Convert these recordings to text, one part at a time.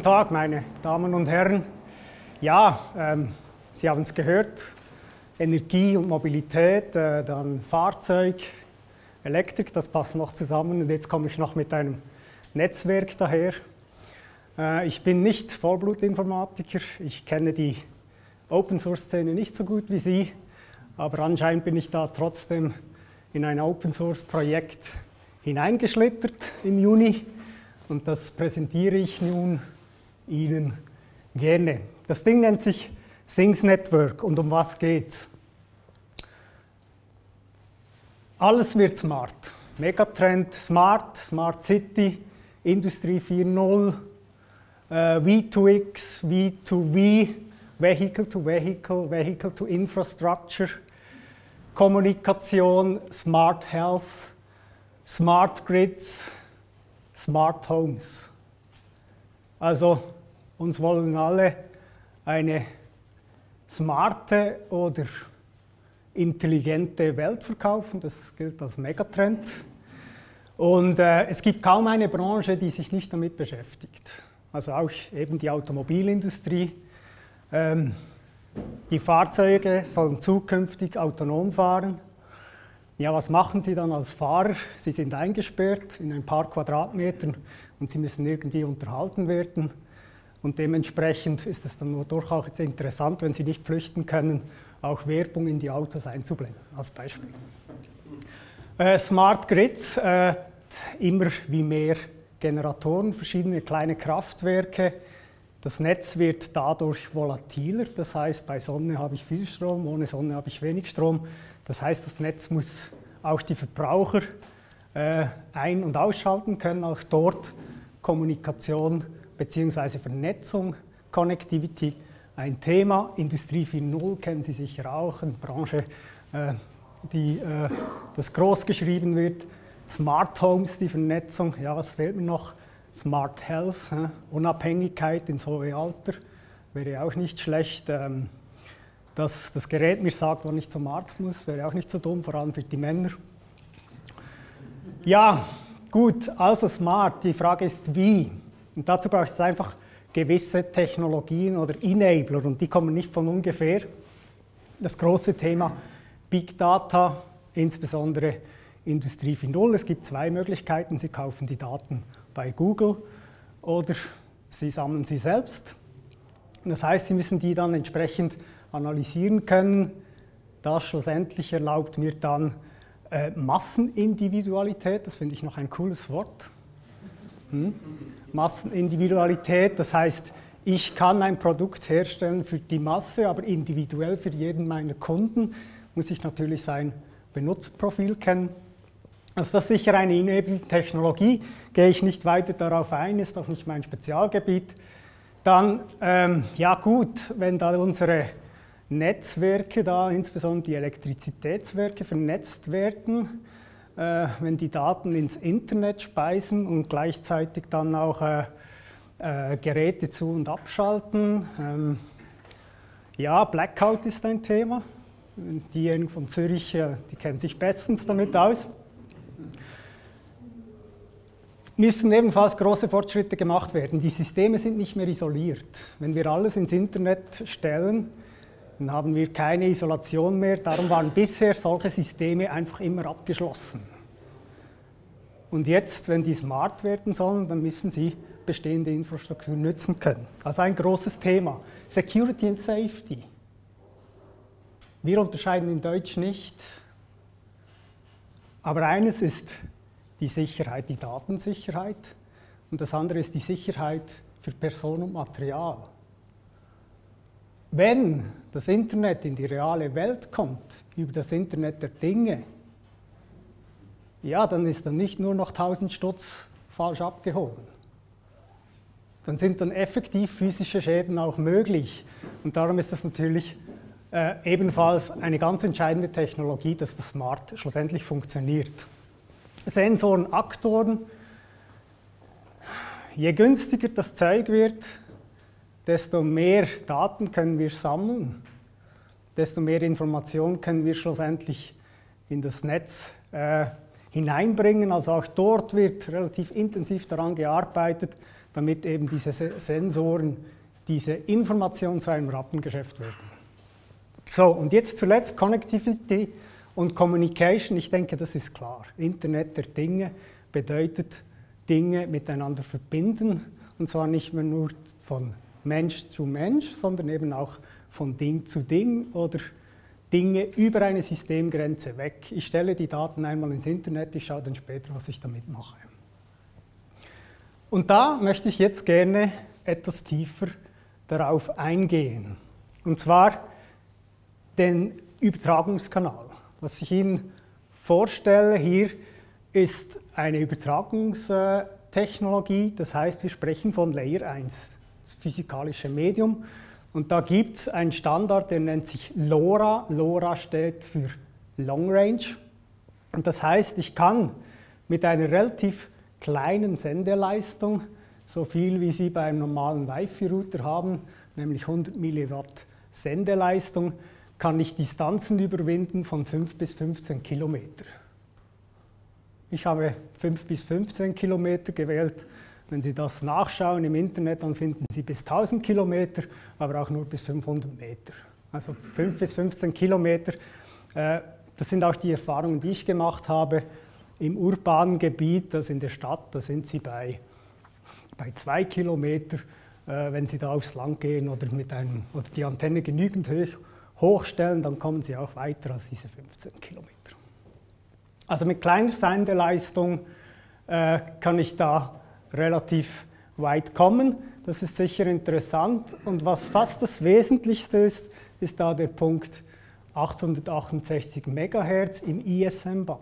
Tag, meine Damen und Herren. Ja, Sie haben es gehört, Energie und Mobilität, dann Fahrzeug, Elektrik, das passt noch zusammen. Und jetzt komme ich noch mit einem Netzwerk daher. Ich bin nicht Vollblutinformatiker, ich kenne die Open-Source-Szene nicht so gut wie Sie, aber anscheinend bin ich da trotzdem in ein Open-Source-Projekt hineingeschlittert im Juni. Und das präsentiere ich nun Ihnen gerne. Das Ding nennt sich Things Network. Und um was geht's? Alles wird smart. Megatrend Smart, Smart City, Industrie 4.0, V2X, V2V, Vehicle to Vehicle, Vehicle to Infrastructure, Kommunikation, Smart Health, Smart Grids, Smart Homes. Also uns wollen alle eine smarte oder intelligente Welt verkaufen. Das gilt als Megatrend. Und es gibt kaum eine Branche, die sich nicht damit beschäftigt. Also auch eben die Automobilindustrie. Die Fahrzeuge sollen zukünftig autonom fahren. Ja, was machen Sie dann als Fahrer? Sie sind eingesperrt in ein paar Quadratmetern und Sie müssen irgendwie unterhalten werden. Und dementsprechend ist es dann durchaus interessant, wenn Sie nicht flüchten können, auch Werbung in die Autos einzublenden, als Beispiel. Smart Grids, immer wie mehr Generatoren, verschiedene kleine Kraftwerke. Das Netz wird dadurch volatiler, das heißt, bei Sonne habe ich viel Strom, ohne Sonne habe ich wenig Strom. Das heißt, das Netz muss auch die Verbraucher ein- und ausschalten können, auch dort Kommunikation bzw. Vernetzung, Connectivity ein Thema. Industrie 4.0 kennen Sie sicher auch, eine Branche, die das groß geschrieben wird. Smart Homes, die Vernetzung, ja, was fehlt mir noch? Smart Health, Unabhängigkeit ins hohe Alter, wäre auch nicht schlecht. Dass das Gerät mir sagt, wann ich zum Arzt muss, wäre auch nicht so dumm, vor allem für die Männer. Ja, gut, also smart, die Frage ist wie. Und dazu braucht es einfach gewisse Technologien oder Enabler und die kommen nicht von ungefähr. Das große Thema Big Data, insbesondere Industrie 4.0. Es gibt zwei Möglichkeiten, Sie kaufen die Daten bei Google oder Sie sammeln sie selbst. Das heißt, Sie müssen die dann entsprechend analysieren können. Das schlussendlich erlaubt mir dann Massenindividualität, das finde ich noch ein cooles Wort. Massenindividualität, das heißt, ich kann ein Produkt herstellen für die Masse, aber individuell für jeden meiner Kunden muss ich natürlich sein Benutzerprofil kennen. Also das ist sicher eine Enabling-Technologie, gehe ich nicht weiter darauf ein, ist auch nicht mein Spezialgebiet. Dann, ja gut, wenn da unsere Netzwerke da, insbesondere die Elektrizitätswerke, vernetzt werden, wenn die Daten ins Internet speisen und gleichzeitig dann auch Geräte zu- und abschalten. Ja, Blackout ist ein Thema. Diejenigen von Zürich, die kennen sich bestens damit aus. Müssen ebenfalls große Fortschritte gemacht werden. Die Systeme sind nicht mehr isoliert. Wenn wir alles ins Internet stellen, dann haben wir keine Isolation mehr. Darum waren bisher solche Systeme einfach immer abgeschlossen. Und jetzt, wenn die smart werden sollen, dann müssen sie bestehende Infrastruktur nutzen können. Also ein großes Thema. Security and Safety. Wir unterscheiden in Deutsch nicht. Aber eines ist die Sicherheit, die Datensicherheit. Und das andere ist die Sicherheit für Person und Material. Wenn das Internet in die reale Welt kommt, über das Internet der Dinge, ja, dann ist dann nicht nur noch 1000 Stutz falsch abgehoben. Dann sind dann effektiv physische Schäden auch möglich. Und darum ist das natürlich ebenfalls eine ganz entscheidende Technologie, dass das Smart schlussendlich funktioniert. Sensoren, Aktoren, je günstiger das Zeug wird, desto mehr Daten können wir sammeln, desto mehr Informationen können wir schlussendlich in das Netz hineinbringen. Also auch dort wird relativ intensiv daran gearbeitet, damit eben diese Sensoren diese Information zu einem Rappengeschäft werden. So, und jetzt zuletzt Connectivity und Communication. Ich denke, das ist klar. Internet der Dinge bedeutet Dinge miteinander verbinden, und zwar nicht mehr nur von Mensch zu Mensch, sondern eben auch von Ding zu Ding oder Dinge über eine Systemgrenze weg. Ich stelle die Daten einmal ins Internet, ich schaue dann später, was ich damit mache. Und da möchte ich jetzt gerne etwas tiefer darauf eingehen. Und zwar den Übertragungskanal. Was ich Ihnen vorstelle hier ist eine Übertragungstechnologie, das heißt, wir sprechen von Layer 1, das physikalische Medium. Und da gibt es einen Standard, der nennt sich LoRa. LoRa steht für Long Range. Und das heißt, ich kann mit einer relativ kleinen Sendeleistung, so viel wie Sie bei einem normalen Wi-Fi-Router haben, nämlich 100 Milliwatt Sendeleistung, kann ich Distanzen überwinden von 5 bis 15 Kilometer. Ich habe 5 bis 15 Kilometer gewählt. Wenn Sie das nachschauen im Internet, dann finden Sie bis 1000 Kilometer, aber auch nur bis 500 Meter. Also 5 bis 15 Kilometer, das sind auch die Erfahrungen, die ich gemacht habe. Im urbanen Gebiet, das in der Stadt, da sind Sie bei 2 Kilometer, wenn Sie da aufs Land gehen oder die Antenne genügend hochstellen, dann kommen Sie auch weiter als diese 15 Kilometer. Also mit kleiner Sendeleistung kann ich da relativ weit kommen. Das ist sicher interessant. Und was fast das Wesentlichste ist, ist da der Punkt 868 MHz im ISM-Band.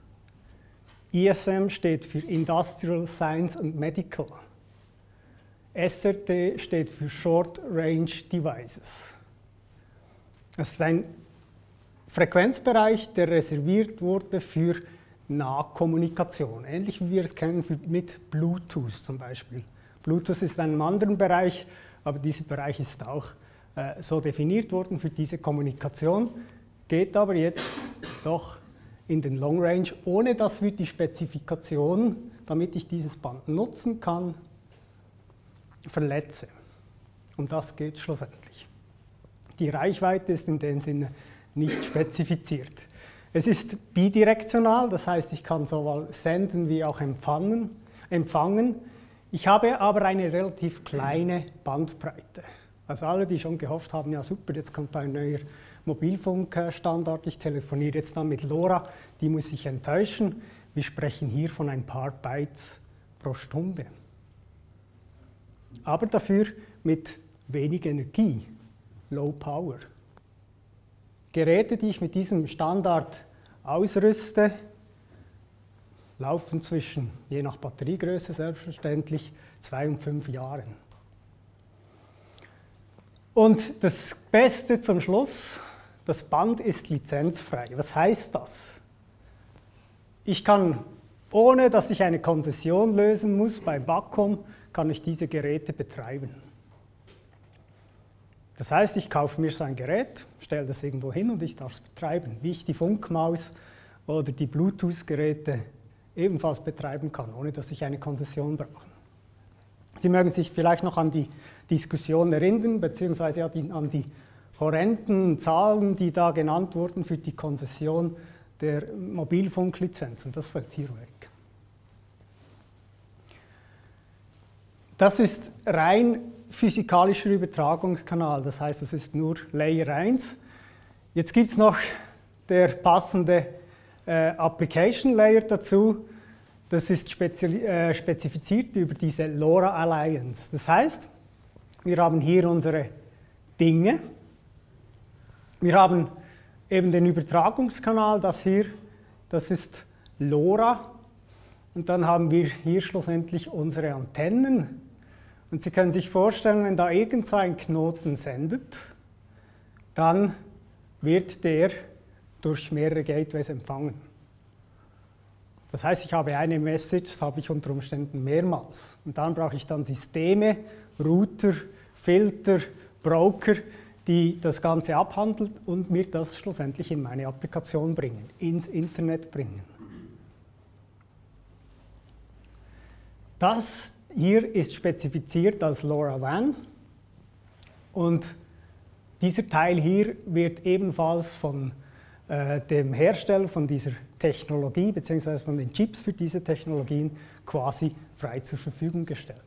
ISM steht für Industrial Science and Medical. SRT steht für Short Range Devices. Das ist ein Frequenzbereich, der reserviert wurde für Nahkommunikation, ähnlich wie wir es kennen mit Bluetooth zum Beispiel. Bluetooth ist in einem anderen Bereich, aber dieser Bereich ist auch so definiert worden für diese Kommunikation, geht aber jetzt doch in den Long Range, ohne dass wir die Spezifikation, damit ich dieses Band nutzen kann, verletze. Um das geht es schlussendlich. Die Reichweite ist in dem Sinne nicht spezifiziert. Es ist bidirektional, das heißt, ich kann sowohl senden wie auch empfangen. Ich habe aber eine relativ kleine Bandbreite. Also alle, die schon gehofft haben, ja super, jetzt kommt ein neuer Mobilfunkstandard, ich telefoniere jetzt dann mit LoRa, die muss ich enttäuschen. Wir sprechen hier von ein paar Bytes pro Stunde. Aber dafür mit wenig Energie, Low Power. Geräte, die ich mit diesem Standard ausrüste, laufen zwischen, je nach Batteriegröße selbstverständlich, 2 und 5 Jahren. Und das Beste zum Schluss, das Band ist lizenzfrei. Was heißt das? Ich kann, ohne dass ich eine Konzession lösen muss, bei BAKOM, kann ich diese Geräte betreiben. Das heißt, ich kaufe mir so ein Gerät, stelle das irgendwo hin und ich darf es betreiben, wie ich die Funkmaus oder die Bluetooth-Geräte ebenfalls betreiben kann, ohne dass ich eine Konzession brauche. Sie mögen sich vielleicht noch an die Diskussion erinnern, beziehungsweise an die horrenden Zahlen, die da genannt wurden für die Konzession der Mobilfunklizenzen. Das fällt hier weg. Das ist rein physikalischer Übertragungskanal, das heißt, es ist nur Layer 1. Jetzt gibt es noch der passende Application Layer dazu. Das ist spezifiziert über diese LoRa Alliance. Das heißt, wir haben hier unsere Dinge. Wir haben eben den Übertragungskanal, das hier, das ist LoRa. Und dann haben wir hier schlussendlich unsere Antennen. Und Sie können sich vorstellen, wenn da irgend so ein Knoten sendet, dann wird der durch mehrere Gateways empfangen. Das heißt, ich habe eine Message, das habe ich unter Umständen mehrmals. Und dann brauche ich dann Systeme, Router, Filter, Broker, die das Ganze abhandeln und mir das schlussendlich in meine Applikation bringen, ins Internet bringen. Das hier ist spezifiziert als LoRaWAN und dieser Teil hier wird ebenfalls von dem Hersteller von dieser Technologie bzw. von den Chips für diese Technologien quasi frei zur Verfügung gestellt.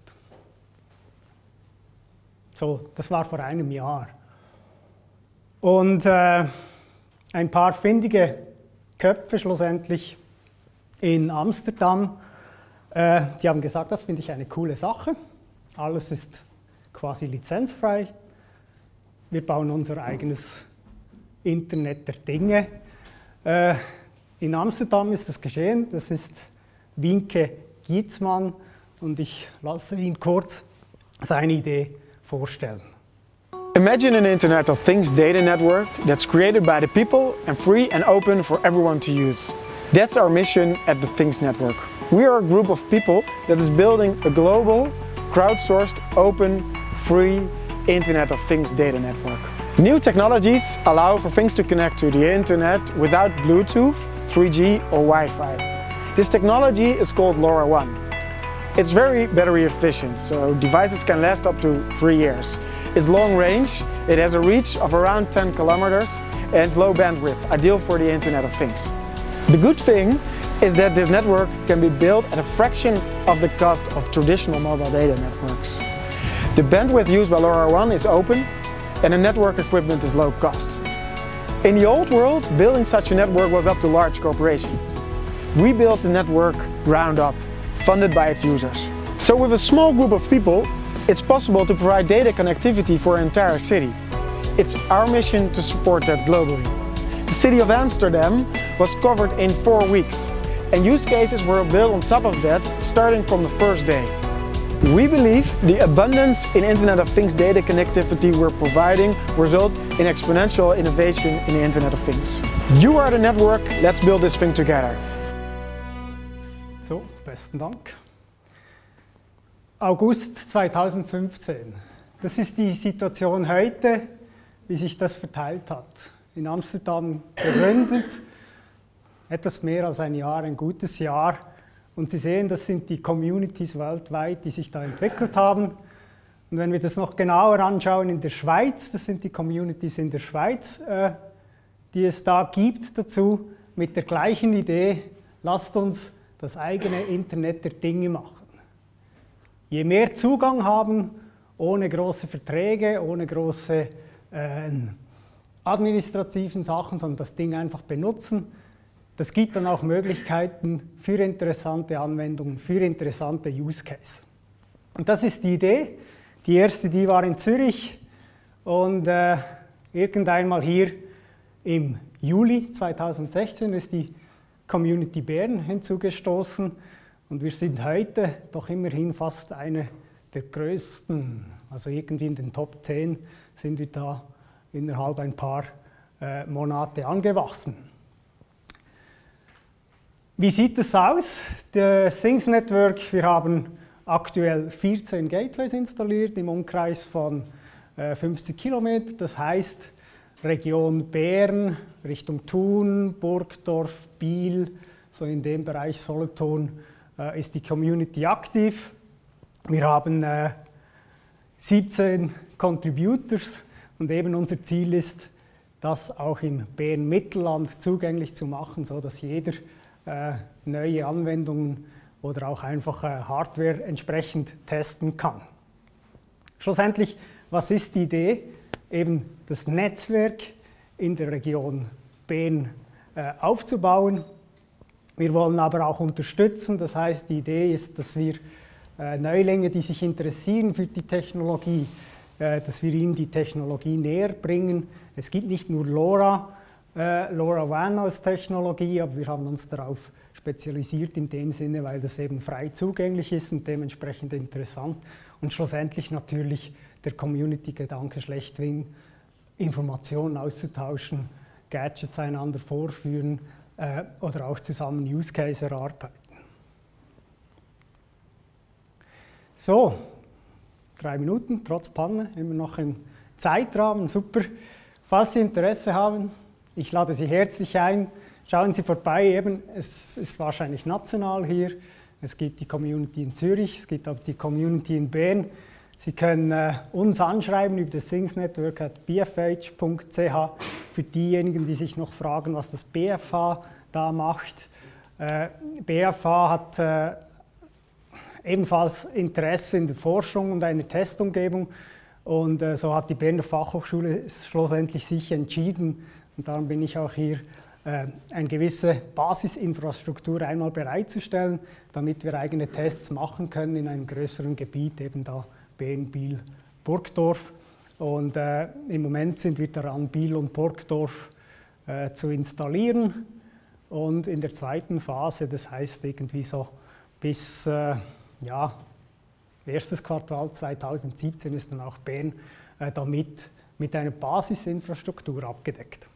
So, das war vor einem Jahr. Und ein paar findige Köpfe schlussendlich in Amsterdam, die haben gesagt, das finde ich eine coole Sache. Alles ist quasi lizenzfrei. Wir bauen unser eigenes Internet der Dinge. In Amsterdam ist das geschehen. Das ist Wienke Gietzmann und ich lasse ihn kurz seine Idee vorstellen. Imagine an Internet of Things data network that's created by the people and free and open for everyone to use. That's our mission at the Things Network. We are a group of people that is building a global, crowdsourced, open, free Internet of Things data network. New technologies allow for things to connect to the internet without Bluetooth, 3G or Wi-Fi. This technology is called LoRaWAN. It's very battery efficient, so devices can last up to 3 years. It's long range, it has a reach of around 10 kilometers and it's low bandwidth, ideal for the Internet of Things. The good thing is that this network can be built at a fraction of the cost of traditional mobile data networks. The bandwidth used by LoRaWAN is open and the network equipment is low cost. In the old world, building such a network was up to large corporations. We built the network ground up, funded by its users. So with a small group of people, it's possible to provide data connectivity for an entire city. It's our mission to support that globally. The city of Amsterdam was covered in 4 weeks, and use cases were built on top of that, starting from the first day. We believe the abundance in Internet of Things data connectivity we're providing result in exponential innovation in the Internet of Things. You are the network, let's build this thing together. So, besten Dank. August 2015. Das ist die Situation heute, wie sich das verteilt hat. In Amsterdam gegründet, etwas mehr als ein Jahr, ein gutes Jahr. Und Sie sehen, das sind die Communities weltweit, die sich da entwickelt haben. Und wenn wir das noch genauer anschauen in der Schweiz, das sind die Communities in der Schweiz, die es da gibt dazu, mit der gleichen Idee, lasst uns das eigene Internet der Dinge machen. Je mehr Zugang haben, ohne große Verträge, ohne große administrativen Sachen, sondern das Ding einfach benutzen, das gibt dann auch Möglichkeiten für interessante Anwendungen, für interessante Use Case. Und das ist die Idee. Die erste, die war in Zürich und irgendeinmal hier im Juli 2016 ist die Community Bern hinzugestoßen und wir sind heute doch immerhin fast eine der größten, also irgendwie in den Top 10 sind wir da innerhalb ein paar Monate angewachsen. Wie sieht es aus? Das Things Network, wir haben aktuell 14 Gateways installiert im Umkreis von 50 Kilometern. Das heißt, Region Bern, Richtung Thun, Burgdorf, Biel, so in dem Bereich Solothurn ist die Community aktiv. Wir haben 17 Contributors und eben unser Ziel ist, das auch im Bern-Mittelland zugänglich zu machen, sodass jeder neue Anwendungen oder auch einfach Hardware entsprechend testen kann. Schlussendlich, was ist die Idee? Eben das Netzwerk in der Region Bern aufzubauen. Wir wollen aber auch unterstützen, das heißt, die Idee ist, dass wir Neulinge, die sich interessieren für die Technologie, dass wir ihnen die Technologie näher bringen. Es gibt nicht nur LoRaWAN als Technologie, aber wir haben uns darauf spezialisiert in dem Sinne, weil das eben frei zugänglich ist und dementsprechend interessant. Und schlussendlich natürlich der Community-Gedanke schlechthin, Informationen auszutauschen, Gadgets einander vorführen oder auch zusammen Use Case erarbeiten. So, 3 Minuten, trotz Panne, immer noch im Zeitrahmen, super. Falls Sie Interesse haben, ich lade Sie herzlich ein, schauen Sie vorbei, eben, es ist wahrscheinlich national hier, Es gibt die Community in Zürich, es gibt auch die Community in Bern. Sie können uns anschreiben über das Things Network at bfh.ch für diejenigen, die sich noch fragen, was das BFH da macht. BFH hat ebenfalls Interesse in der Forschung und einer Testumgebung. Und so hat die Berner Fachhochschule schlussendlich sich entschieden, und darum bin ich auch hier, eine gewisse Basisinfrastruktur einmal bereitzustellen, damit wir eigene Tests machen können in einem größeren Gebiet, eben da Bern, Biel, Burgdorf. Und im Moment sind wir daran, Biel und Burgdorf zu installieren. Und in der zweiten Phase, das heißt irgendwie so bis erstes Quartal 2017 ist dann auch Bern damit mit einer Basisinfrastruktur abgedeckt.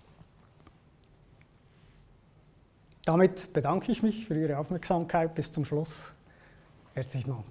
Damit bedanke ich mich für Ihre Aufmerksamkeit. Bis zum Schluss. Herzlichen Dank.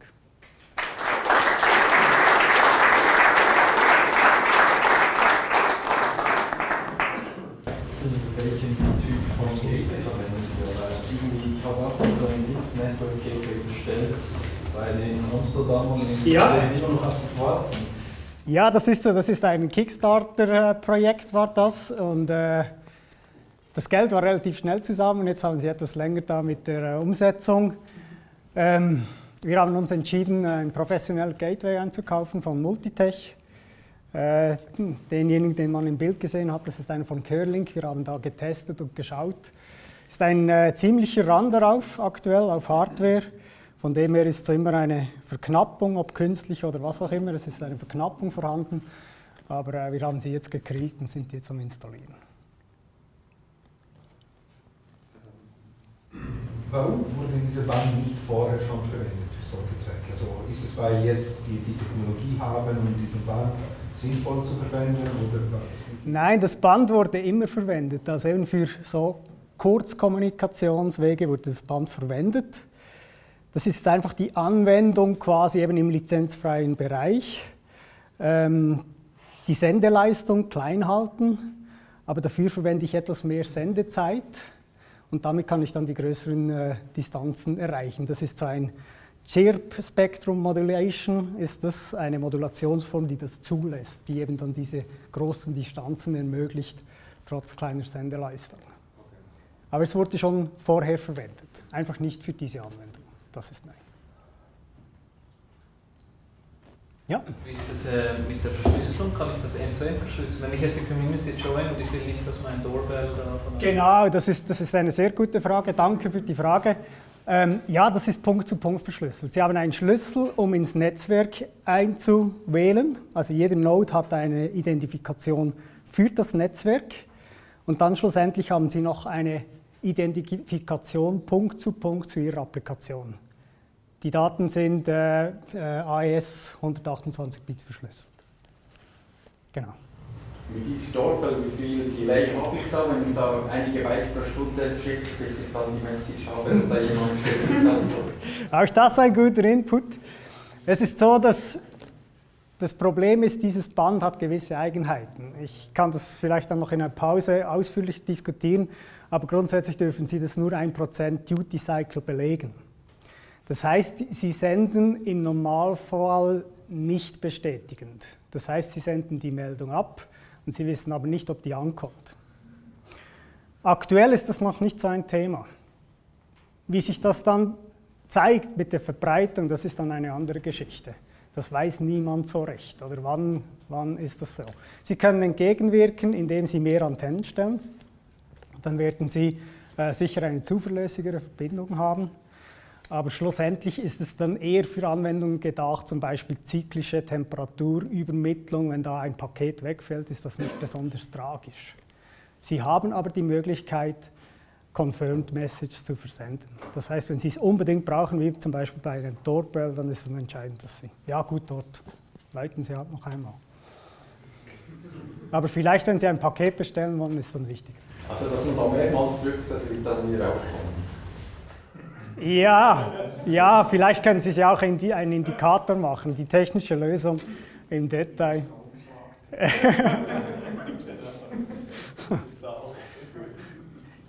Welchen Typ von Gateway verwendet ihr? Ich habe auch so ein Things Network Gateway bestellt, weil in Amsterdam und in Paris immer noch auf Support. Ja, das ist ein Kickstarter-Projekt war das, und das Geld war relativ schnell zusammen. Jetzt haben sie etwas länger da mit der Umsetzung. Wir haben uns entschieden, ein professionelles Gateway einzukaufen von Multitech. Denjenigen, den man im Bild gesehen hat, das ist einer von Curlink. Wir haben da getestet und geschaut. Es ist ein ziemlicher Run darauf, aktuell auf Hardware. Von dem her ist so immer eine Verknappung, ob künstlich oder was auch immer. Es ist eine Verknappung vorhanden. Aber wir haben sie jetzt gekriegt und sind jetzt am Installieren. Warum wurde diese Band nicht vorher schon verwendet für solche Zwecke? Also ist es, weil jetzt die Technologie haben, um diesen Band sinnvoll zu verwenden? Oder war das nicht? Nein, das Band wurde immer verwendet. Also eben für so Kurzkommunikationswege wurde das Band verwendet. Das ist einfach die Anwendung quasi eben im lizenzfreien Bereich. Die Sendeleistung klein halten, aber dafür verwende ich etwas mehr Sendezeit. Und damit kann ich dann die größeren Distanzen erreichen. Das ist so ein Chirp Spectrum Modulation, ist das eine Modulationsform, die das zulässt, die eben dann diese großen Distanzen ermöglicht, trotz kleiner Sendeleistung. Aber es wurde schon vorher verwendet, einfach nicht für diese Anwendung. Das ist neu. Ja? Wie ist es mit der Verschlüsselung? Kann ich das end-zu-end verschlüsseln? Wenn ich jetzt die Community join und ich will nicht, dass mein Doorbell da von Genau, das ist eine sehr gute Frage. Danke für die Frage. Ja, das ist Punkt zu Punkt verschlüsselt. Sie haben einen Schlüssel, um ins Netzwerk einzuwählen. Also jeder Node hat eine Identifikation für das Netzwerk. Und dann schlussendlich haben Sie noch eine Identifikation Punkt zu Ihrer Applikation. Die Daten sind AES 128-Bit verschlüsselt. Genau. Mit diesem Doorbell, wie viel Delay habe ich da, wenn ich da einige Bytes pro Stunde schicke, bis ich dann die Message habe, dass da jemand steht? Auch das ein guter Input. Es ist so, dass das Problem ist, dieses Band hat gewisse Eigenheiten. Ich kann das vielleicht dann noch in einer Pause ausführlich diskutieren, aber grundsätzlich dürfen Sie das nur 1% Duty Cycle belegen. Das heißt, Sie senden im Normalfall nicht bestätigend. Das heißt, Sie senden die Meldung ab und Sie wissen aber nicht, ob die ankommt. Aktuell ist das noch nicht so ein Thema. Wie sich das dann zeigt mit der Verbreitung, das ist dann eine andere Geschichte. Das weiß niemand so recht. Oder wann ist das so? Sie können entgegenwirken, indem Sie mehr Antennen stellen. Dann werden Sie sicher eine zuverlässigere Verbindung haben. Aber schlussendlich ist es dann eher für Anwendungen gedacht, zum Beispiel zyklische Temperaturübermittlung. Wenn da ein Paket wegfällt, ist das nicht besonders tragisch. Sie haben aber die Möglichkeit, Confirmed Message zu versenden. Das heißt, wenn Sie es unbedingt brauchen, wie zum Beispiel bei einem Doorbell, dann ist es entscheidend, dass Sie, ja gut, dort läuten Sie halt noch einmal. Aber vielleicht, wenn Sie ein Paket bestellen wollen, ist es dann wichtig. Also, dass man da mehrmals drückt, das wird dann wieder aufkommen. Ja, vielleicht können Sie es ja auch einen Indikator machen, die technische Lösung im Detail.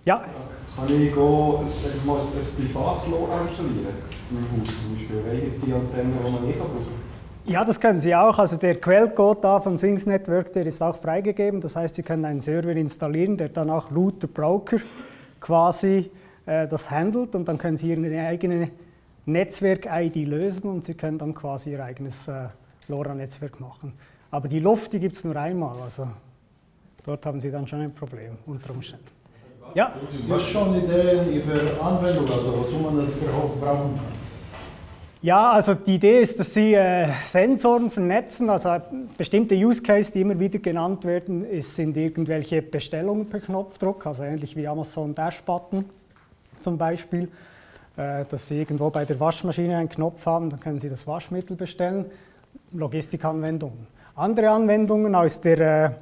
Ja. Kann ich mal ein privates LoRa installieren? Im Haus zum Beispiel. Welche die Antenne, die man nicht brauchen? Ja, das können Sie auch. Also der Quellcode da von Things Network, der ist auch freigegeben. Das heißt, Sie können einen Server installieren, der dann auch Router Broker quasi das handelt, und dann können Sie Ihre eigene Netzwerk-ID lösen und Sie können dann quasi Ihr eigenes LoRa-Netzwerk machen. Aber die Luft, die gibt es nur einmal. Also dort haben Sie dann schon ein Problem unter Umständen. Ja? Hast du schon Ideen über Anwendungen oder wozu man das überhaupt brauchen kann? Ja, also die Idee ist, dass Sie Sensoren vernetzen. Also bestimmte Use Cases, die immer wieder genannt werden, sind irgendwelche Bestellungen per Knopfdruck, also ähnlich wie Amazon Dash-Button zum Beispiel. Dass Sie irgendwo bei der Waschmaschine einen Knopf haben, dann können Sie das Waschmittel bestellen. Logistikanwendungen. Andere Anwendungen aus dem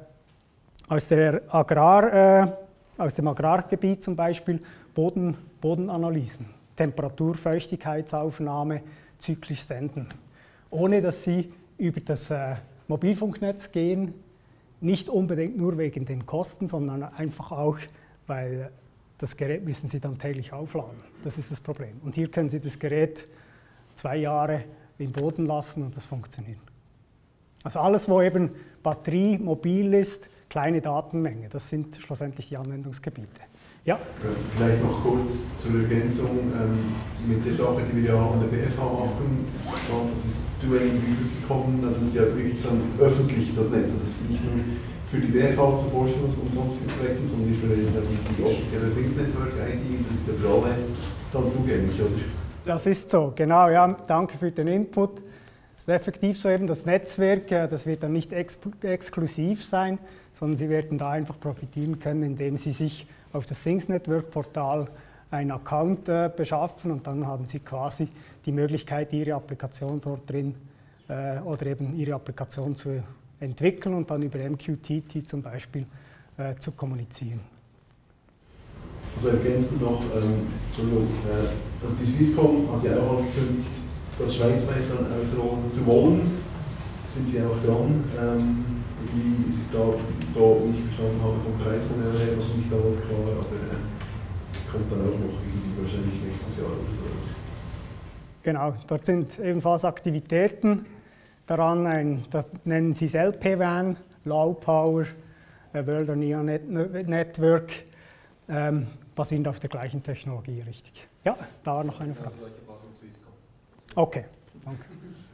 Agrargebiet zum Beispiel, Bodenanalysen, Temperatur, Feuchtigkeitsaufnahme, zyklisch senden. Ohne dass Sie über das Mobilfunknetz gehen, nicht unbedingt nur wegen den Kosten, sondern einfach auch, weil das Gerät müssen Sie dann täglich aufladen. Das ist das Problem. Und hier können Sie das Gerät 2 Jahre im Boden lassen und das funktioniert. Also alles, wo eben Batterie mobil ist, kleine Datenmenge, das sind schlussendlich die Anwendungsgebiete. Ja? Vielleicht noch kurz zur Ergänzung mit der Sache, die wir ja an der BFH machen. Das ist zu wenig übergekommen, also es ist ja wirklich dann öffentlich das Netz. Also es ist nicht nur für die BFH zu Forschungs- und sonstigen Zwecken, sondern wir verwenden die offizielle Things Network ID, das ist ja für alle dann zugänglich, oder? Das ist so, genau. Ja, danke für den Input. Es ist effektiv so eben, das Netzwerk, das wird dann nicht exklusiv sein, sondern Sie werden da einfach profitieren können, indem Sie sich auf das Things Network Portal einen Account beschaffen, und dann haben Sie quasi die Möglichkeit, Ihre Applikation dort drin oder eben Ihre Applikation zu entwickeln und dann über MQTT zum Beispiel zu kommunizieren. Also ergänzend noch, Entschuldigung, also die Swisscom hat ja auch angekündigt, das schweizweit dann ausrollen zu wollen. Sind Sie auch dran? Wie ist es da, so wie ich verstanden habe, vom Preismodell her noch nicht alles klar, aber kommt dann auch noch wahrscheinlich nächstes Jahr oder so. Genau, dort sind ebenfalls Aktivitäten daran, das nennen Sie LPWAN, Low Power, World Near Network, basierend auf der gleichen Technologie, richtig. Ja, da war noch eine Frage. Okay, danke.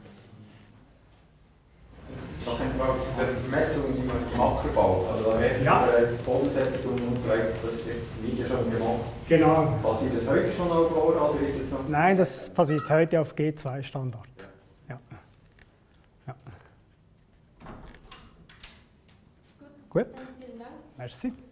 Noch eine Frage zu der Messung, die man im Acker baut. Also da werden das Bodensättigung und so weiter, das wird ja schon gemacht. Genau. Passiert das heute schon auf LoRa oder ist es noch? Nein, das passiert heute auf G2-Standard. Ja. Ja. Gut. Vielen Dank. Merci.